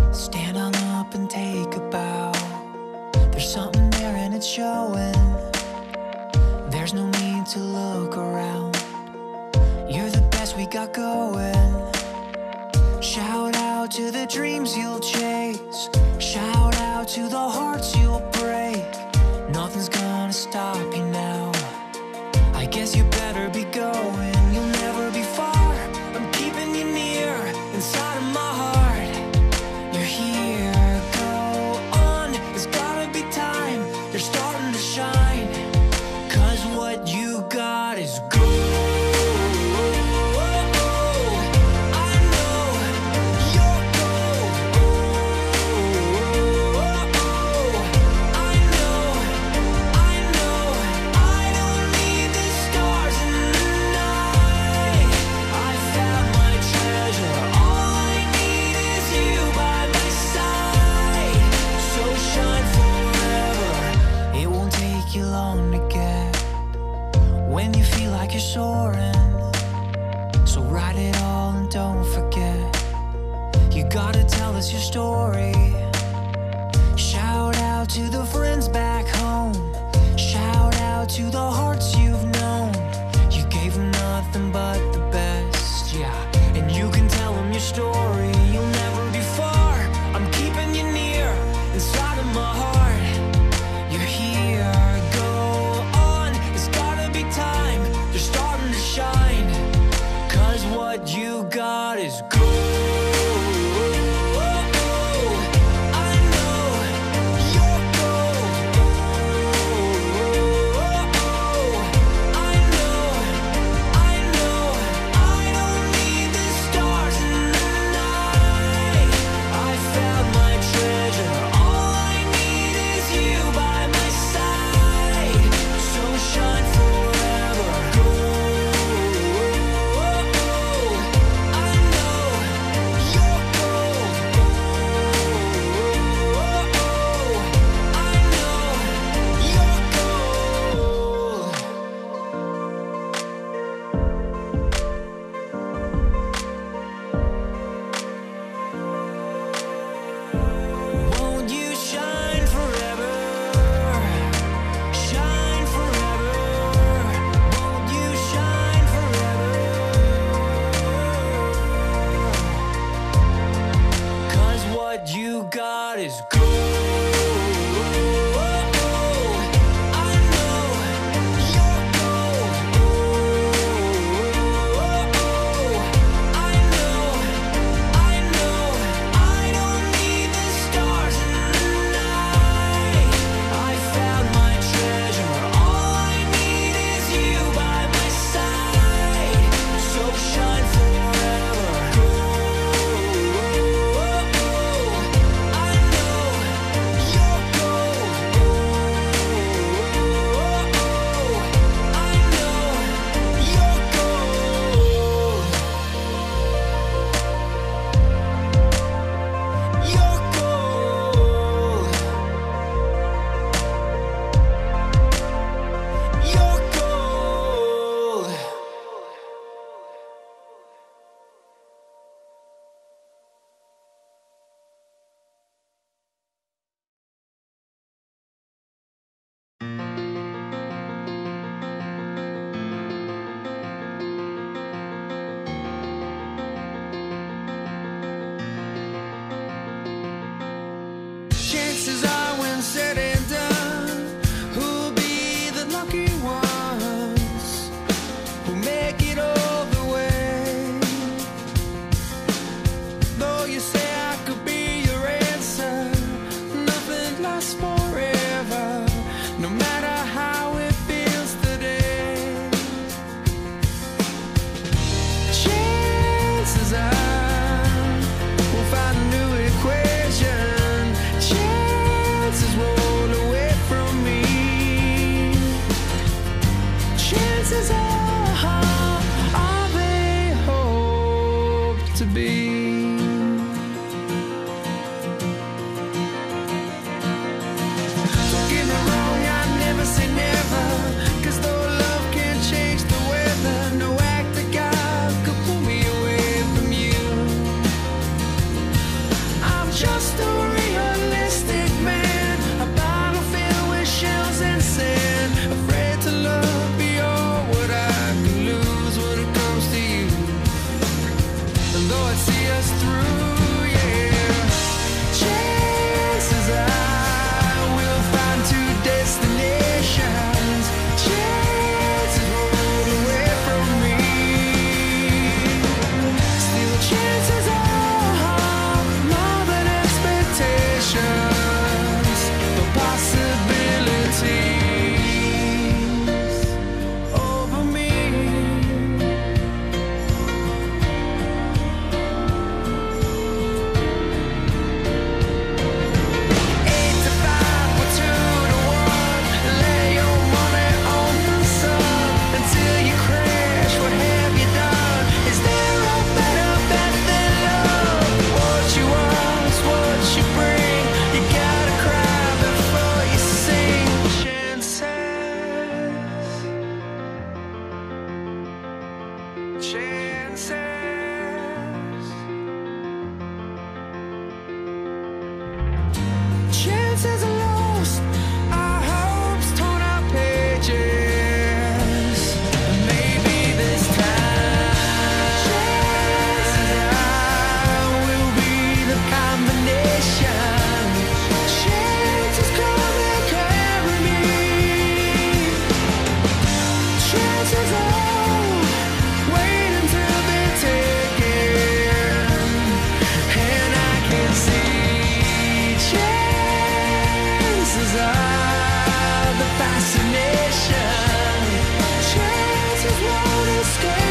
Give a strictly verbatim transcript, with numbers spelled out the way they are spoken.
Stand on up and take a bow. There's something there and it's showing. There's no need to look around. You're the best we got going. Shout out to the dreams you'll chase. Shout out to the hearts you'll break. Nothing's gonna stop you now. I guess you better be going. You'll never be far. I'm keeping you near, inside of my heart. You're here, go on. It's gotta be time. You're starting to shine. Cause what you got is gold. When you feel like you're soaring, so write it all and don't forget. You gotta tell us your story. Shout out to the friends back home. Shout out to the hearts you've known. You gave them nothing but the best, yeah. And you can tell them your story. You'll never be far. I'm keeping you near, inside of my heart. You're here, go on. It's gotta be time. You're starting to shine. Cause what you got is gold. I know you're gold. scared